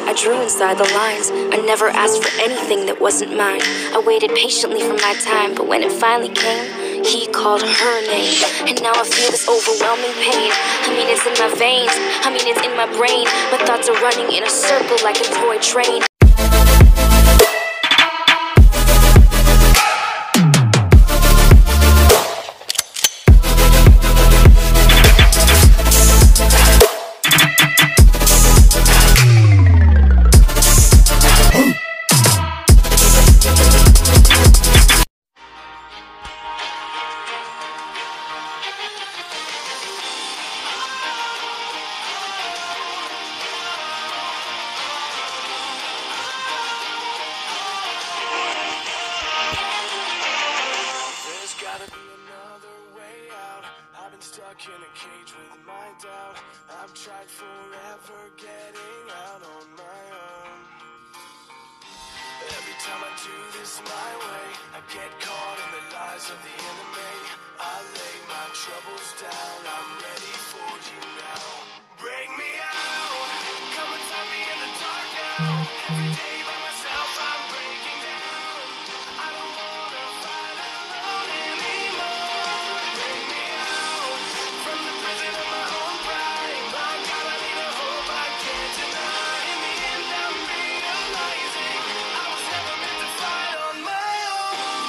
I drew inside the lines. I never asked for anything that wasn't mine. I waited patiently for my time, but when it finally came, he called her name. And now I feel this overwhelming pain. I mean, it's in my veins, I mean, it's in my brain. My thoughts are running in a circle like a toy train. Stuck in a cage with my doubt. I've tried forever getting out on my own. Every time I do this my way, I get caught in the lies of the enemy. I lay my troubles down, I'm ready for you now. Bring me out, come and find me in the dark now. Every day by myself I'm breaking down. I don't wanna fight alone anymore. Bring me out from the prison of my own pride. My God, I need a hope I can't deny. In the end I'm realizing I was never meant to fight on my own.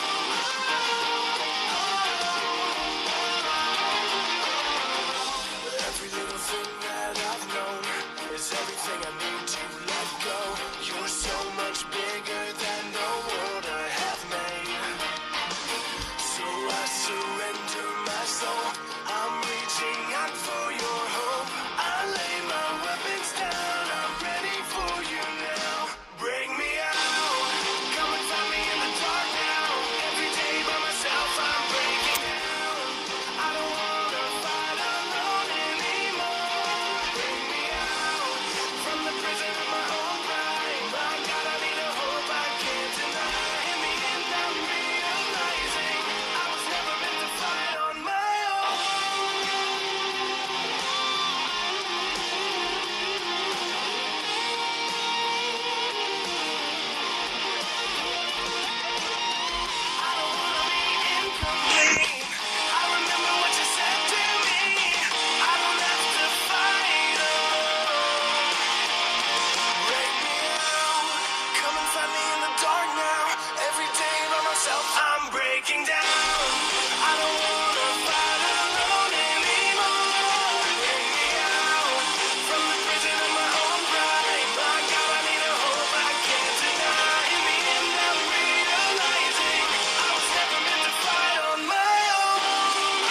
Every little thing that I've known is everything I need to let go. You're so much bigger than the world I have made. So I surrender my soul. I'm reaching out for your hope. I lay my weapons down. I'm ready for you now. Bring me out. Come and find me in the dark now. Every day by myself I'm breaking down. I don't wanna fight alone anymore. Bring me out from the prison of my own pride. My God, I need a hope I can't deny. In the end I'm realizing I was never meant to fight on my own. I don't wanna be incomplete. I remember what you said to me. I don't have to fight alone. Break me out. Come and find me in the dark now. Every day by myself I'm breaking down. I don't wanna fight alone anymore. Break me out from the prison of my own pride. My God, I need a hope I can't deny. In the end I'm realizing I was never meant to fight on my own.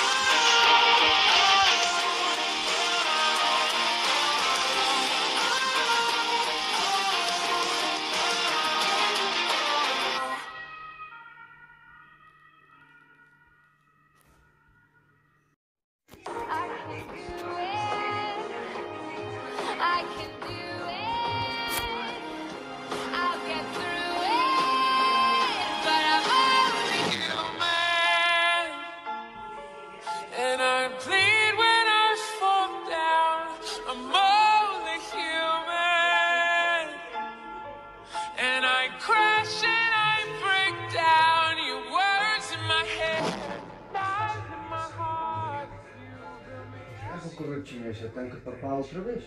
I can do it. I'll get through it. But I'm only human. And I bleed when I fall down. I'm only human. And I crash and I break down. Your words in my head, lies in my heart. Curtinho, esse tanque papar outra vez.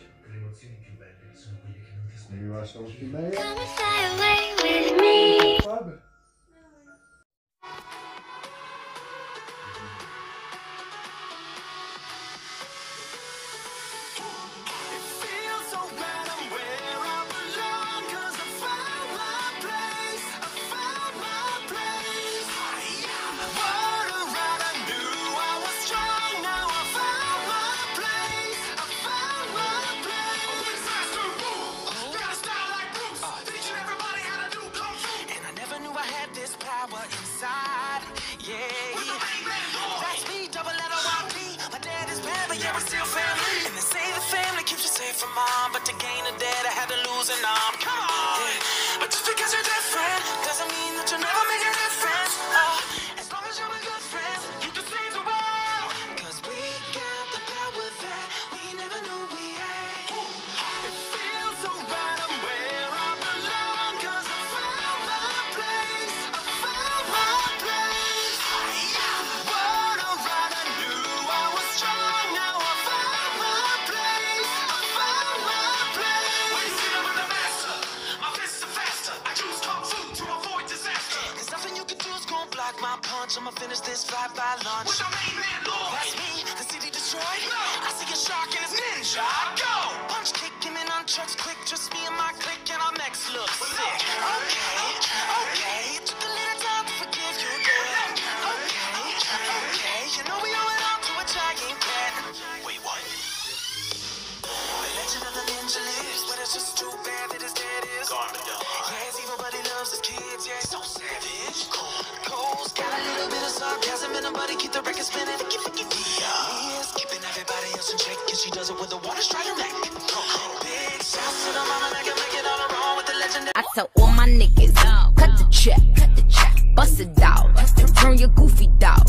Eu acho que é um meia. Come and fly away with me. Sabe? It feels so right, I'm where I belong. 'Cause I found my place. I found my place. What a ride, I knew I was strong. Now I found my place. I found my place. Got a style like Bruce, teaching everybody how to do kung fu. And I never knew I had this power inside. Yeah, that's me, double letter YP. My dad is bad, but yeah, we're still family. And they say the family keeps you safe from mom, but to gain a dad, I had to lose an arm. Come on, yeah. But just because you're different doesn't mean that you'll never make a difference. As long as you're a good friend, you can save the world. 'Cause we got the power that we never knew we had. It feels so right, I'm where my punch, I'ma finish this fly by lunch. What's your name, man, Lord? That's me, the city destroyed. No. I see a shark and his ninja. Go! Punch kick him in on trucks quick, just me and my clique and our necks look sick. Okay, it took a little time to forgive you, girl. Okay, you know we owe it all to a giant cat. Wait, what? The legend of the ninja lives, but it's just too bad that his dad is gone. Yeah, his evil buddy loves his kids, yeah, he's so savage. Cole's got a little bit of sarcasm in him, but he keep the record spinning. Yes, keeping everybody else in check, and she does it with the water straight her neck. Big shots to the mama that can make it all around with the legendary. I tell all my niggas, cut the check, bust it out, turn your goofy dog.